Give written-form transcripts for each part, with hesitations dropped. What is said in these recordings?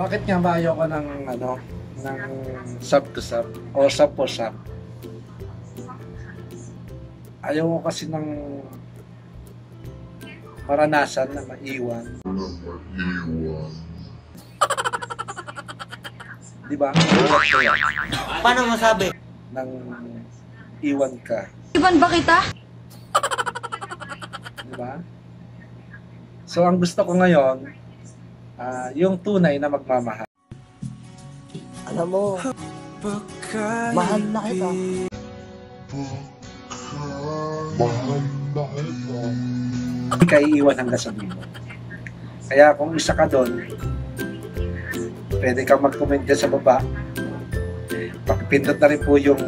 Bakit nga ba ayoko ng ano, ng sub to sub o sub for sub? Ayoko kasi ng maranasan na maiwan. Di ba? Paano masabi? Nang iwan ka. Iban ba kita? Di ba? So ang gusto ko ngayon, yung tunay na magmamahal. Alam mo, mahal na kita. Hindi ka iiwan hanggang sa dulo. Kaya kung isa ka doon, pwede kang mag-comment dyan sa baba. Pakipindot na rin po yung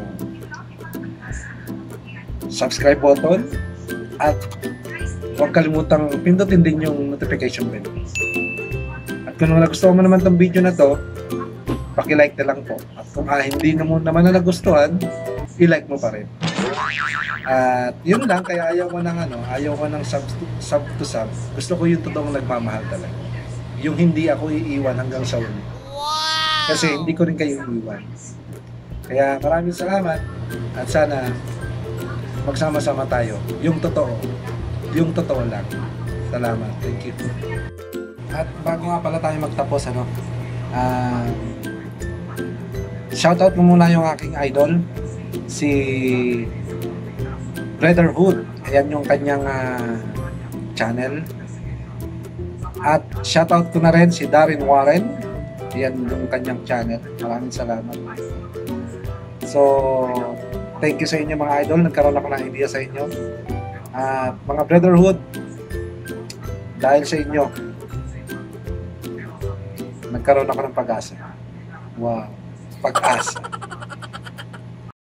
subscribe button at huwag kalimutang pindutin din yung notification bell. At kung nagustuhan mo naman tong video na to, paki-like na lang po. At kung hindi naman na nagustuhan, i-like mo pa rin. At yun lang, kaya ayaw ko ng sub to sub. Gusto ko yung totoong nagmamahal talaga. Yung hindi ako iiwan hanggang sa uli. Kasi hindi ko rin kayo iiwan. Kaya maraming salamat at sana magsama-sama tayo. Yung totoo lang. Salamat. Thank you. At bago nga pala tayo magtapos, shoutout mo muna yung aking idol, si Brotherhood. Ayan yung kanyang channel. At shoutout ko na rin si Darren Warren. Ayan yung kanyang channel. Maraming salamat. So, thank you sa inyo mga idol. Nagkaroon ako ng idea sa inyo. At mga Brotherhood, dahil sa inyo, nagkaroon ako ng pag-asa. Wow, pag-asa.